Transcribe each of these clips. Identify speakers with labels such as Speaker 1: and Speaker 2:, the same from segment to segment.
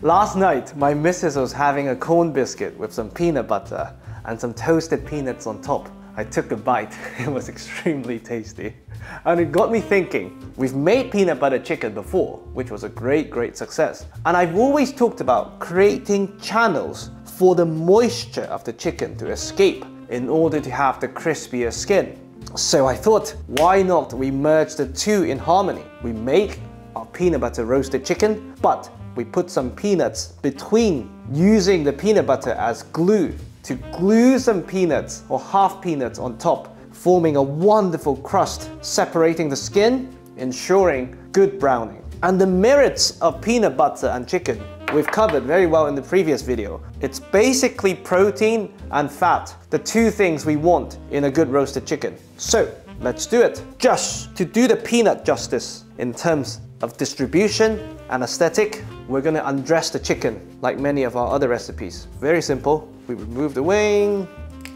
Speaker 1: Last night, my missus was having a corn biscuit with some peanut butter and some toasted peanuts on top. I took a bite. It was extremely tasty. And it got me thinking, we've made peanut butter chicken before, which was a great success. And I've always talked about creating channels for the moisture of the chicken to escape in order to have the crispier skin. So I thought, why not we merge the two in harmony? We make our peanut butter roasted chicken, but we put some peanuts between, using the peanut butter as glue to glue some peanuts or half peanuts on top, forming a wonderful crust, separating the skin, ensuring good browning. And the merits of peanut butter and chicken we've covered very well in the previous video. It's basically protein and fat, the two things we want in a good roasted chicken. So let's do it. Just to do the peanut justice in terms of distribution and aesthetic, we're going to undress the chicken like many of our other recipes. Very simple. We remove the wing,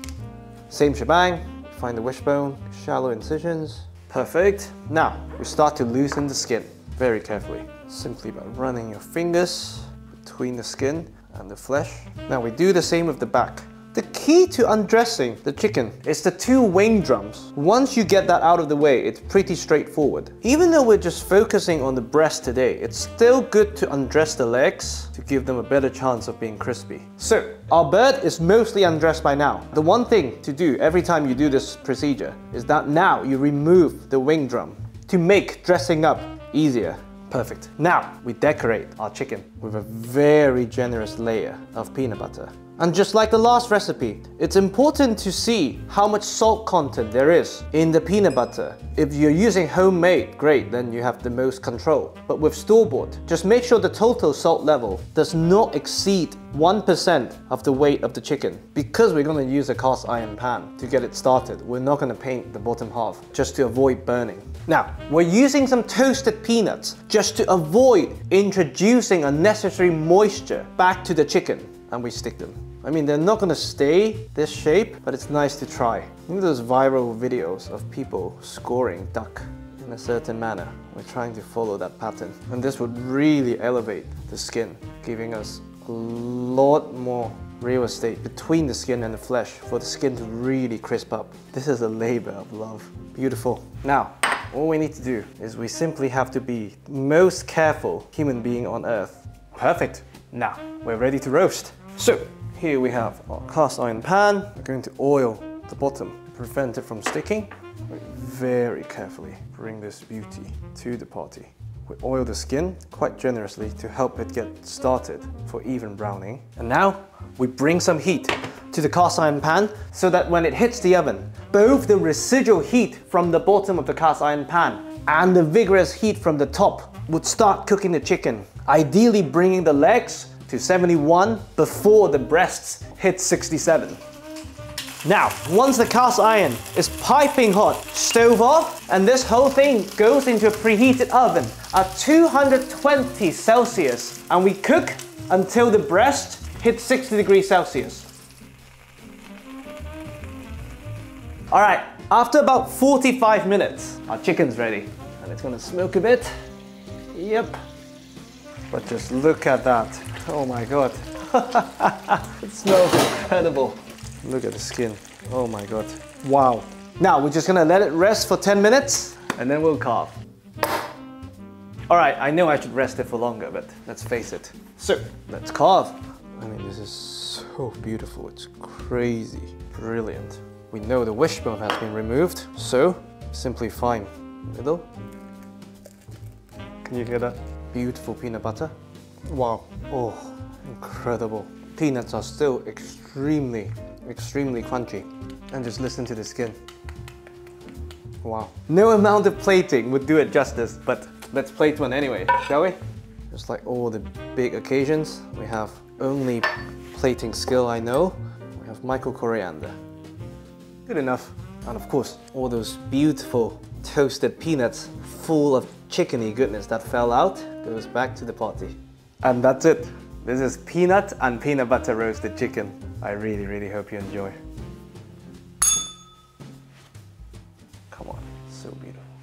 Speaker 1: same shebang, find the wishbone, shallow incisions. Perfect. Now we start to loosen the skin very carefully, simply by running your fingers between the skin and the flesh. Now we do the same with the back. The key to undressing the chicken is the two wing drums. Once you get that out of the way, it's pretty straightforward. Even though we're just focusing on the breast today, it's still good to undress the legs to give them a better chance of being crispy. So, our bird is mostly undressed by now. The one thing to do every time you do this procedure is that now you remove the wing drum to make dressing up easier. Perfect. Now, we decorate our chicken with a very generous layer of peanut butter. And just like the last recipe, it's important to see how much salt content there is in the peanut butter. If you're using homemade, great, then you have the most control. But with store-bought, just make sure the total salt level does not exceed 1% of the weight of the chicken. Because we're going to use a cast iron pan to get it started, we're not going to paint the bottom half just to avoid burning. Now, we're using some toasted peanuts just to avoid introducing unnecessary moisture back to the chicken, and we stick them. I mean, they're not going to stay this shape, but it's nice to try. You know those viral videos of people scoring duck in a certain manner? We're trying to follow that pattern. And this would really elevate the skin, giving us a lot more real estate between the skin and the flesh for the skin to really crisp up. This is a labor of love. Beautiful. Now, all we need to do is we simply have to be the most careful human being on earth. Perfect. Now, we're ready to roast. So, here we have our cast iron pan. We're going to oil the bottom to prevent it from sticking. We very carefully bring this beauty to the party. We oil the skin quite generously to help it get started for even browning. And now we bring some heat to the cast iron pan so that when it hits the oven, both the residual heat from the bottom of the cast iron pan and the vigorous heat from the top would start cooking the chicken, ideally bringing the legs to 71 before the breasts hit 67. Now, once the cast iron is piping hot, stove off, and this whole thing goes into a preheated oven at 220 Celsius, and we cook until the breast hits 60 degrees Celsius. All right, after about 45 minutes, our chicken's ready, and it's gonna smoke a bit. Yep. But just look at that. Oh my God. It smells incredible. Look at the skin. Oh my God. Wow. Now we're just gonna let it rest for 10 minutes and then we'll carve. All right, I know I should rest it for longer, but let's face it. So let's carve. I mean, this is so beautiful. It's crazy, brilliant. We know the wishbone has been removed, so simply find the middle. Can you hear that? Beautiful peanut butter. Wow. Oh, incredible. Peanuts are still extremely crunchy. And just listen to the skin. Wow. No amount of plating would do it justice, but let's plate one anyway, shall we? Just like all the big occasions, we have only plating skill I know. We have Michael coriander. Good enough. And of course, all those beautiful toasted peanuts full of chickeny goodness that fell out goes back to the party. And that's it. This is peanut and peanut butter roasted chicken. I really hope you enjoy. Come on, so beautiful.